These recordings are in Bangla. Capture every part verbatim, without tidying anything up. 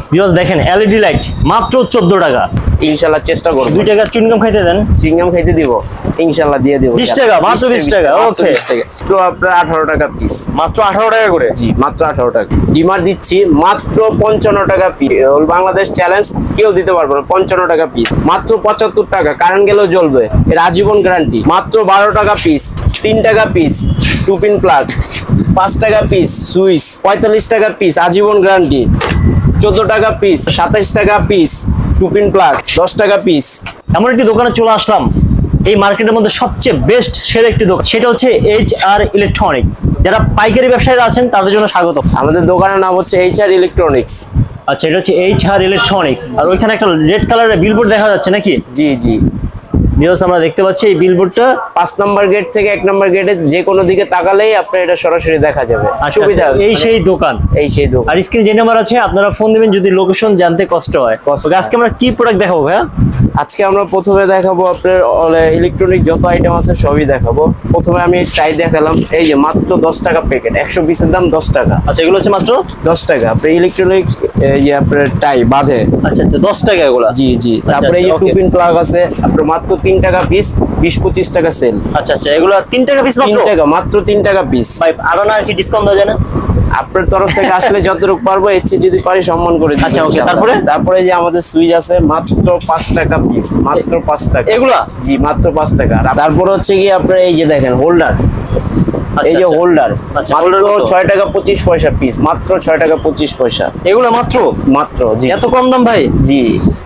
ভিউয়ার্স দেখেন এলইডি লাইট মাত্র চোদ্দ টাকা। ইনশাআল্লাহ চেষ্টা করব। দুই টাকা চুইংগাম খাইতে দেন। চুইংগাম খাইতে দিব ইনশাআল্লাহ দিয়ে দেব। বিশ টাকা মাত্র বিশ টাকা। ওকে বিশ টাকা। তো আপনার আঠারো টাকা পিস। মাত্র আঠারো টাকা করে। জি মাত্র আঠারো টাকা। ডিমার দিচ্ছি মাত্র পঞ্চান্ন টাকা পিস। অল বাংলাদেশ চ্যালেঞ্জ কেউ দিতে পারবে না। পঞ্চান্ন টাকা পিস। মাত্র পঁচাত্তর টাকা, কারেন্ট গেলেও জ্বলবে। এর আজীবন গ্যারান্টি। মাত্র বারো টাকা পিস। তিন টাকা পিস টু পিন প্লাগ। পাঁচ টাকা পিস সুইচ। পঁয়তাল্লিশ টাকা পিস আজীবন গ্যারান্টি। চোদ্দ টাকা পিস। সাতাইশ টাকা পিস টু পিন প্লাগ। দশ টাকা পিস। এমন একটি দোকানে চলে আসলাম এই মার্কেটের মধ্যে সবচেয়ে বেস্ট সেরা একটি দোকান, সেটা হচ্ছে এইচ আর ইলেকট্রনিক। যারা পাইকারি ব্যবসায়ীরা আছেন তাদের জন্য স্বাগত। আমাদের দোকানের নাম হচ্ছে এইচ আর ইলেকট্রনিক্স। আচ্ছা, এটা হচ্ছে এইচ আর ইলেকট্রনিক্স। আর ওইখানে একটা রেড কালারের বিলবোর্ড দেখা যাচ্ছে নাকি? জি জি ভিউয়ার্স আমরা দেখতে পাচ্ছি এই বিলবোর্ডটা পাঁচ নম্বর গেট থেকে এক নম্বর গেটে যে কোনো দিকে তাকালেই আপনার এটা সরাসরি দেখা যাবে। সুবিধা এই সেই দোকান, এই সেই দোকান। আর স্ক্রিনে যে নাম্বার আছে আপনারা ফোন দিবেন যদি লোকেশন জানতে কষ্ট হয়। আজকে আমরা কি প্রোডাক্ট দেখাবো ভাইয়া? আজকে আমরা প্রথমে দেখাবো আপনার ইলেকট্রনিক যত আইটেম আছে সবই দেখাবো। প্রথমে আমি টাই দেখালাম, এই যে মাত্র দশ টাকা প্যাকেট, একশো পিসের দাম দশ টাকা। আচ্ছা, এগুলো হচ্ছে মাত্র দশ টাকা। আপনার ইলেকট্রনিক এই যে আপনার টাই বাঁধে। আচ্ছা আচ্ছা, দশ টাকা এগুলো। জি জি। তারপরে এই যে টু পিন প্লাগ আছে আপনার মাত্র তিন টাকা পিস, বিশ পঁচিশ টাকা সেল। আচ্ছা আচ্ছা, এগুলো তিন টাকা পিস মাত্র। তিন টাকা মাত্র তিন টাকা পিস। ভাই আরো না কি ডিসকাউন্ট দেওয়া যায় না? আপনার তরফ থেকে আসলে যতটুকু পারবো এর চেয়ে যদি পারি সম্মান করে দিই। আচ্ছা ওকে। তারপরে তারপরে যে আমাদের সুইচ আছে মাত্র পাঁচ টাকা পিস, মাত্র পাঁচ টাকা এগুলা। জি মাত্র পাঁচ টাকা। তারপর হচ্ছে কি আপনার এই যে দেখেন হোল্ডার, এই যে হোল্ডার মাত্র ছয় টাকা পঁচিশ পয়সা পিস, মাত্র ছয় টাকা পঁচিশ পয়সা। এগুলো মাত্র মাত্র জি। এত কম দাম ভাই? জি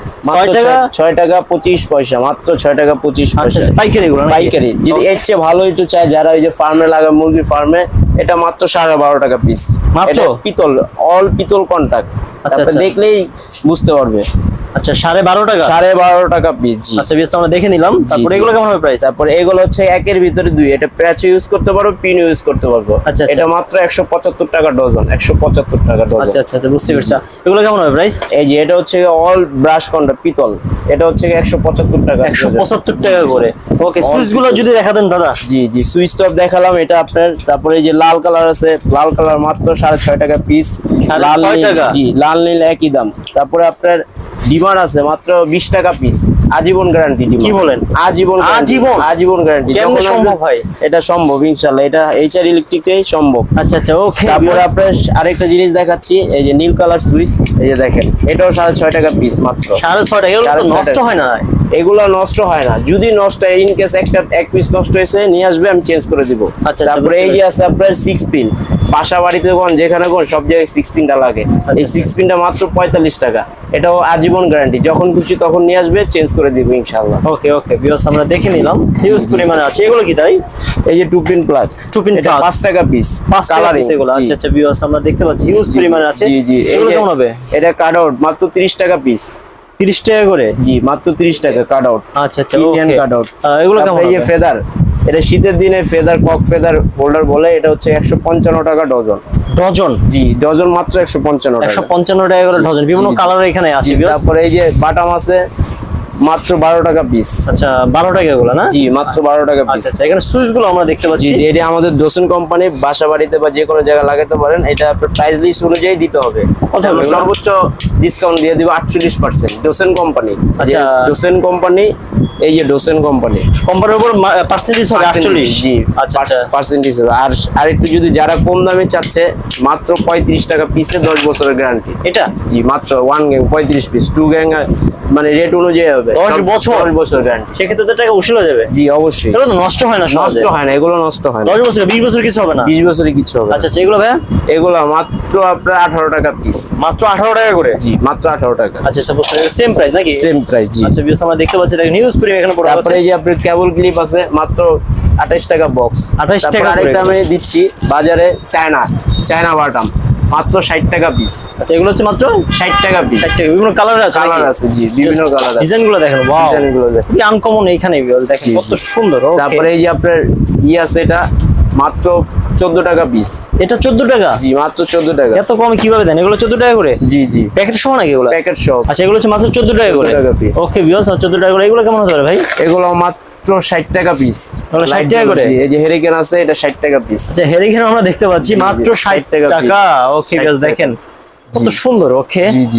ছয় টাকা পঁচিশ পয়সা, মাত্র ছয় টাকা পঁচিশ পয়সা। পাইকারি এগুলো? পাইকারি। যদি এর চেয়ে ভালো একটু চায় যারা ওই যে ফার্মে লাগায় মুরগির ফার্মে, এটা মাত্র সাড়ে বারো টাকা পিস। মাত্র পিতল, অল পিতল কন্টাক্ট। আপনি দেখলেই বুঝতে পারবে। আচ্ছা, সাড়ে বারো টাকা। সাড়ে বারো টাকা পিস। জি আচ্ছা বেশ, আমরা দেখে নিলাম। তারপরে এগুলো কেমন হবে প্রাইস? তারপরে এগুলো হচ্ছে একের ভিতরে দুই, এটা প্যাচ ইউজ করতে পারো, পিন ইউজ করতে পারবো। আচ্ছা, এটা মাত্র একশো পঁচাত্তর টাকা ডজন। একশো পঁচাত্তর টাকা ডজন। আচ্ছা আচ্ছা, বুঝতে পারছি। এগুলো কেমন হবে প্রাইস? এই যে এটা হচ্ছে অল ব্রাশ কন্টাক্ট পিতল, এটা হচ্ছে একশো পঁচাত্তর টাকা। একশো পঁচাত্তর টাকা করে। ওকে, সুইচ গুলো যদি দেখা দেন দাদা। জি জি, সুইচ তো দেখালাম এটা আপনার। তারপরে এই যে লাল কালার আছে, লাল কালার মাত্র সাড়ে ছয় টাকা পিস। লাল নীল, জি লাল নীল একই দাম। তারপরে আপনার ডিমার আছে মাত্র বিশ টাকা পিস, আজীবন গ্যারান্টি। কি বলেন? আজীবন আজীবন আজীবন গ্যারান্টি। কেমন সম্ভব হয়? এটা সম্ভব ইনশাআল্লাহ, এটা এইচআর ইলেকট্রিকই সম্ভব। আচ্ছা আচ্ছা ওকে। তারপরে আপনার আরেকটা জিনিস দেখাচ্ছি, এই যে নীল কালার সুইচ, এই যে দেখেন এটাও সাড়ে ছয় টাকা পিস মাত্র। সাড়ে ছয় টাকা। এগুলো নষ্ট হয় না? এগুলো নষ্ট হয় না। যদি নষ্ট হয়, ইন কেস একটা এক পিস নষ্ট হয়েছে নিয়ে আসবে, আমি চেঞ্জ করে দিব। আচ্ছা। তারপরে এই যে আছে আপনার সিক্স পিন, বাসা বাড়িতে কোন যেখানে কোন সব জায়গায় সিক্স পিনটা লাগে। এই সিক্স পিনটা মাত্র পঁয়তাল্লিশ টাকা। এটাও আজীবন গ্যারান্টি, যখন খুশি তখন নিয়ে আসবে, চেঞ্জ করে দিব ইনশাআল্লাহ। ওকে ওকে ভিউয়ার্স, আমরা দেখে নিলাম হিউজ পরিমাণে আছে। এগুলো কি তাই? এই যে two pin plug, two pin plug পাঁচ টাকা পিস, পাঁচ টাকা পিস এগুলো। আচ্ছা আচ্ছা ভিউয়ার্স, আমরা দেখতে পাচ্ছি হিউজ পরিমাণে আছে। জি জি। এগুলো কেমন হবে? এটা কাট আউট মাত্র তিরিশ টাকা পিস। তিরিশ টাকা করে? জি মাত্র তিরিশ টাকা কাট আউট। আচ্ছা আচ্ছা ইন্ডিয়ান কাট আউট। এগুলো কেমন? এই যে ফেদার, এটা শীতের দিনে ফেদার, কক ফেদার হোল্ডার বলে, এটা হচ্ছে একশো পঞ্চান্ন টাকা ডজন। ডজন? জি ডজন মাত্র একশো পঞ্চান্ন টাকা। একশো পঞ্চান্ন টাকা করে ডজন। বিভিন্ন কালার এখানে আছে। তারপরে এই যে বাটাম আছে মাত্র বারো টাকা পিস। আচ্ছা, বারো টাকা এগুলো না? জি মাত্র বারো টাকা পিস। আচ্ছা, এখানে সুইচ গুলো আমরা দেখতে পাচ্ছি। জি, এটা আমাদের ডোসেন কোম্পানি, বাসা বাড়িতে বা যে কোনো জায়গায় লাগাতে পারেন। এটা আপনার প্রাইস লিস্ট অনুযায়ী দিতে হবে। কত? আমরা সর্বোচ্চ ডিসকাউন্ট দিয়ে দিব আটচল্লিশ পার্সেন্ট। ডোসেন কোম্পানি। আচ্ছা, ডোসেন কোম্পানি, এই যে ডোসেন কোম্পানি, কোম্পানির উপর পার্সেন্টেজ হবে আটচল্লিশ। জি আচ্ছা পার্সেন্টেজ। আর আর একটু যদি যারা কম দামে চাচ্ছে, মাত্র পঁয়ত্রিশ টাকা পিসে দশ বছরের গ্যারান্টি। এটা জি মাত্র ওয়ান গ্যাং পঁয়ত্রিশ পিস, টু গ্যাং মানে রেট অনুযায়ী হবে দশ বছর। দশ বছর গ্যারান্টি। সেক্ষেত্রে তো টাকা উসুল হয়ে যাবে। জি অবশ্যই। এগুলো তো নষ্ট হয় না? নষ্ট হয় না, এগুলো নষ্ট হয় না। দশ বছর বিশ বছর কিছু হবে না? বিশ বছরে কিছু হবে। আচ্ছা আচ্ছা, এগুলো ভাইয়া? এগুলো মাত্র আপনার আঠারো টাকা পিস। মাত্র আঠারো টাকা করে? জি মাত্র আঠারো টাকা। আচ্ছা আচ্ছা, সেম প্রাইস নাকি? সেম প্রাইস জি। আচ্ছা ভিউয়ার্স, আমরা দেখতে পাচ্ছি দেখেন নিউজ প্রিমিয়াম এখানে পড়ে আছে। তারপরে এই যে আপনার কেবল ক্লিপ আছে মাত্র আঠাশ টাকা বক্স। আঠাশ টাকা। আরেকটা আমি দিচ্ছি বাজারে, চায়না চায়না বাটাম মাত্র ষাট টাকা পিস। আচ্ছা, এগুলো হচ্ছে মাত্র ষাট টাকা পিস। ষাট টাকা। বিভিন্ন কালার আছে? কালার আছে জি, বিভিন্ন কালার আছে। ডিজাইনগুলো দেখেন, ওয়াও, ডিজাইনগুলো দেখেন কি আনকমন। এইখানে দেখেন কত সুন্দর। তারপরে এই যে আপনার ই আছে, এটা মাত্র চোদ্দ টাকা পিস। এটা চোদ্দ টাকা? জি মাত্র চোদ্দ টাকা। এত কম কিভাবে দেন? এগুলো চোদ্দ টাকা করে? জি জি। প্যাকেট সহ নাকি এগুলো? প্যাকেট সহ। আচ্ছা, এগুলো হচ্ছে মাত্র চোদ্দ টাকা করে। ওকে ভিউয়ার্স, চোদ্দ টাকা করে। এগুলো কেমন হতে পারে ভাই? এগুলো মাত্র ষাট টাকা পিস। ষাট টাকা করে? এই যে হেরিকেন আছে, এটা ষাট টাকা পিস। আচ্ছা, হেরিকেন আমরা দেখতে পাচ্ছি মাত্র ষাট টাকা। ওকে ভিউয়ার্স দেখেন কত সুন্দর। ওকে জি জি।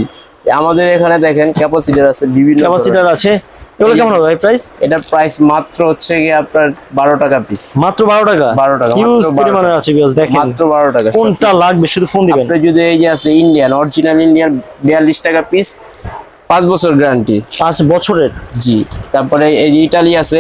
আমাদের এখানে দেখেন ক্যাপাসিটর আছে, বিভিন্ন ক্যাপাসিটর আছে। এগুলো কেমন হবে ভাই প্রাইস? এটার প্রাইস মাত্র হচ্ছে কি আপনার বারো টাকা পিস। মাত্র বারো টাকা? বারো টাকা হিউজ পরিমাণে আছে ভিউয়ার্স, দেখেন মাত্র বারো টাকা। কোনটা লাগবে শুধু ফোন দিবেন। আপনি যদি এই যে আছে ইন্ডিয়ান অরিজিনাল ইন্ডিয়ান বিয়াল্লিশ টাকা পিস, পাঁচ বছর গ্যারান্টি। পাঁচ বছরের? জি। তারপরে এই যে ইতালি আছে,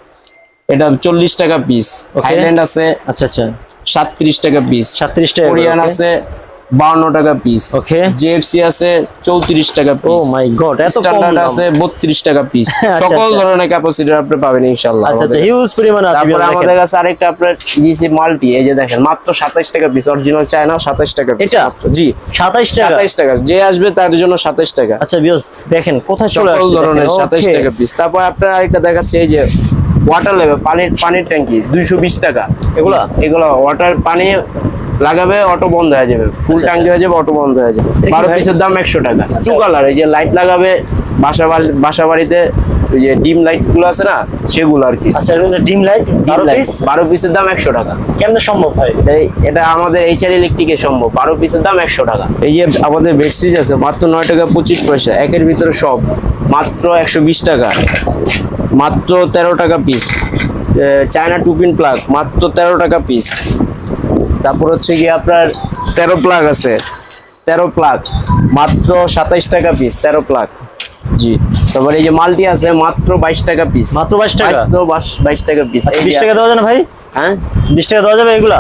এটা চল্লিশ টাকা পিস। থাইল্যান্ড আছে আচ্ছা আচ্ছা সাতত্রিশ টাকা পিস। সাতত্রিশ টাকা। কোরিয়ান আছে বাউন্ন টাকা পিস। ওকে। জেএফসি আছে চৌত্রিশ টাকা পিস। ও মাই গড, এত কম স্ট্যান্ডার্ড আছে বত্রিশ টাকা পিস। সকল ধরনের ক্যাপাসিটর আপনি পাবেন ইনশাআল্লাহ। আচ্ছা আচ্ছা, হিউজ পরিমাণে আছে। তারপর আমাদের কাছে আরেকটা আপনার জিসি মাল্টি, এই যে দেখেন মাত্র সাতাশ টাকা পিস, অরিজিনাল চায়না সাতাশ টাকা পিস। এটা? জি সাতাশ টাকা। সাতাশ টাকা, যে আসবে তার জন্য সাতাশ টাকা। আচ্ছা ভিউয়ার্স দেখেন কোথায় চলে আসছে, সকল ধরনের সাতাশ টাকা পিস। তারপর আপনার আরেকটা দেখাচ্ছে এই যে ওয়াটার লেভেল, পানির পানির ট্যাঙ্কি দুইশো বিশ টাকা। এগুলো এগুলো ওয়াটার পানি লাগাবে অটো বন্ধ হয়ে যাবে, ফুল ট্যাঙ্কি হয়ে যাবে অটো বন্ধ হয়ে যাবে। বারো পিসের দাম একশো টাকা। টু কালার, এই যে লাইট লাগাবে বাসা বাসা বাড়িতে, ওই যে ডিম লাইট গুলো আছে না সেগুলো আর কি। আচ্ছা এটা ডিম লাইট বারো পিস, বারো পিসের দাম একশো টাকা। কেমনে সম্ভব ভাই? এটা আমাদের এইচআর ইলেকট্রিকে সম্ভব, বারো পিসের দাম একশো টাকা। এই যে আমাদের বেডশিট আছে মাত্র নয় টাকা পঁচিশ পয়সা, একের ভিতরে সব মাত্র একশো বিশ টাকা, মাত্র তেরো টাকা piece. China two pin plug মাত্র তেরো টাকা পিস। তারপর হচ্ছে কি আপনার তেরো প্লাগ আছে, তেরো প্লাগ মাত্র সাতাইশ টাকা পিস, তেরো প্লাগ। জি। তারপর এই যে মাল্টি আছে মাত্র বাইশ টাকা পিস। মাত্র বাইশ টাকা? তো বাইশ টাকা পিস। বিশ টাকা দেওয়া যাবে না ভাই? হ্যাঁ বিশ টাকা দেওয়া যাবে এগুলা?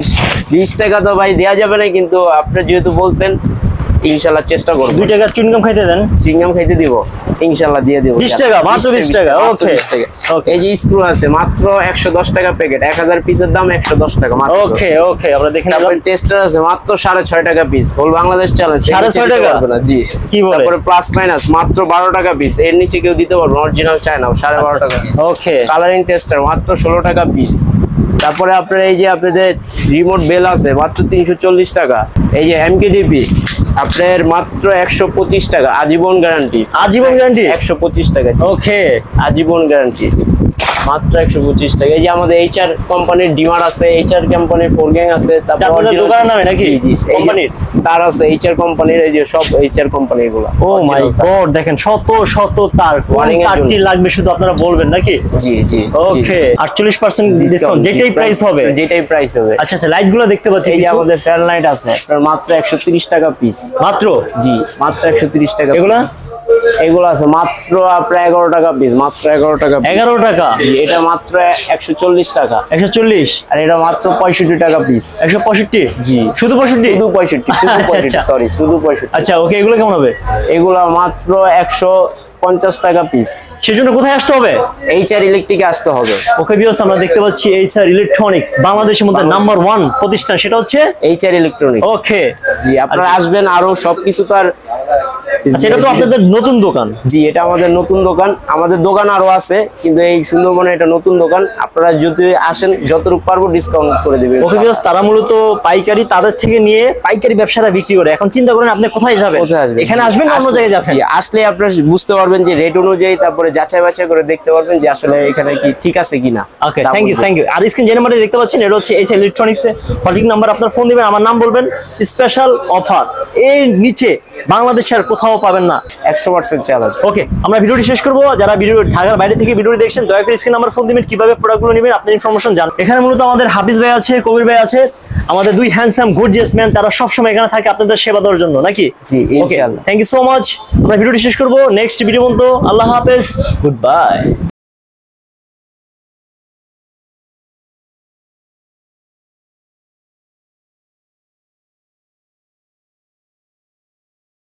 বিশ টাকা তো ভাই দেওয়া যাবে না, কিন্তু আপনি যেহেতু বলছেন ইনশাআল্লাহ চেষ্টা করব। দুই টাকা চুইংগাম খাইতে দেন। চুইংগাম খাইতে দিব ইনশাআল্লাহ, দিয়ে দিব। বিশ টাকা? মাত্র বিশ টাকা? ওকে। এই যে স্ক্রু আছে মাত্র একশো দশ টাকা প্যাকেট, এক হাজার পিসের দাম একশো দশ টাকা মাত্র। ওকে ওকে, আমরা দেখেন। তারপরে টেস্টার আছে মাত্র সাড়ে ছয় টাকা পিস, হোল বাংলাদেশ চ্যালেঞ্জ। সাড়ে ছয় টাকা? জি। কি বলে? তারপরে প্লাস মাইনাস মাত্র বারো টাকা পিস, এর নিচে কেউ দিতে পারবে না, অরিজিনাল চায়না সাড়ে বারো টাকা পিস। ওকে। কালারিং টেস্টার মাত্র ষোলো টাকা পিস। তারপরে আপনার এই যে আপনাদের রিমোট বেল আছে মাত্র তিনশো চল্লিশ টাকা। এই যে এমকেডিপি আপনার মাত্র একশো পঁচিশ টাকা, আজীবন গ্যারান্টি। আজীবন গ্যারান্টি? একশো পঁচিশ টাকা। ওকে। আজীবন গ্যারান্টি মাত্র একশো পঁচিশ টাকা। এই যে আমাদের এইচআর কোম্পানির ডিমার আছে, এইচআর কোম্পানির ফোর গ্যাং আছে। তারপর আপনাদের দোকানের নামে নাকি? জি জি কোম্পানির তার আছে, এইচআর কোম্পানির, এই যে সব এইচআর কোম্পানির গুলো। ও মাই গড, দেখেন শত শত তার। কোন তারটি লাগবে শুধু আপনারা বলবেন নাকি? জি জি। ওকে। আটচল্লিশ পার্সেন্ট ডিসকাউন্ট, যেটাই প্রাইস হবে? যেটাই প্রাইস হবে। আচ্ছা আচ্ছা, লাইট গুলো দেখতে পাচ্ছি। এই যে আমাদের ফ্যান লাইট আছে আপনার মাত্র একশো তিরিশ টাকা পিস। মাত্র? জি মাত্র একশো তিরিশ টাকা। এগুলা এগুলো আছে মাত্র আপনার এগারো টাকা পিস, মাত্র এগারো টাকা। এগারো টাকা? এটা মাত্র একশো চল্লিশ টাকা। একশো চল্লিশ? আর এটা মাত্র পঁয়ষট্টি টাকা পিস। একশো পঁয়ষট্টি? জি। শুধু পঁয়ষট্টি? শুধু পঁয়ষট্টি, শুধু পঁয়ষট্টি, সরি শুধু পঁয়ষট্টি। আচ্ছা ওকে, এগুলো কেমন হবে? এগুলো মাত্র একশো পঞ্চাশ টাকা পিস। সেজন্য কোথায় আসতে হবে? এইচআর ইলেকট্রিকে আসতে হবে। ওকে ভিউয়ার্স, আমরা দেখতে পাচ্ছি এইচআর ইলেকট্রনিক্স বাংলাদেশের মধ্যে নাম্বার ওয়ান প্রতিষ্ঠান, সেটা হচ্ছে এইচআর ইলেকট্রনিক্স। ওকে। জি, আপনারা আসবেন, আরো সবকিছু তো আর। আচ্ছা, এটা তো আপনাদের নতুন দোকান? জি, এটা আমাদের নতুন দোকান। আমাদের দোকান আরো আছে, কিন্তু এই সুন্দরবনে এটা নতুন দোকান। আপনারা যদি আসেন যতটুকু পারবো ডিসকাউন্ট করে দিবে। ওকে ভিউয়ার্স, তারা মূলত পাইকারি, তাদের থেকে নিয়ে পাইকারি ব্যবসাটা বিক্রি করে। এখন চিন্তা করেন আপনি কোথায় যাবেন? কোথায় আসবেন? এখানে আসবেন না অন্য জায়গায় যাবেন? জি, আসলে আপনারা বুঝতে পারবেন যে রেট অনুযায়ী, তারপরে যাচাই বাছাই করে দেখতে পারবেন যে আসলে এখানে কি ঠিক আছে কিনা। Okay, thank you thank you. আর স্ক্রিন যে নাম্বারটা দেখতে পাচ্ছেন, এটা হচ্ছে এইচ ইলেকট্রনিক্স এর সঠিক নাম্বার। আপনার ফোন দিবেন, আমার নাম বলবেন, স্পেশাল অফার এর নিচে বাংলাদেশের কোথাও পাবেন না। একশো পার্সেন্ট চ্যালেঞ্জ। ওকে, আমরা ভিডিওটি শেষ করবো। যারা ভিডিও ঢাকার বাইরে থেকে ভিডিওটি দেখছেন, দয়া করে স্ক্রিন নাম্বার ফোন দিবেন, কিভাবে প্রোডাক্টগুলো নেবেন আপনার ইনফরমেশন জান। এখানে মূলত আমাদের হাফিজ ভাই আছে, কবির ভাই আছে, আমাদের দুই হ্যান্ডসাম গর্জিয়াস ম্যান, তারা সবসময় এখানে থাকে আপনাদের সেবা দেওয়ার জন্য, নাকি? জি, ইনশাআল্লাহ। Thank you so much. আমরা ভিডিওটি শেষ করবো। নেক্সট ভিডিও পর্যন্ত আল্লাহ হাফেজ, গুড বাই।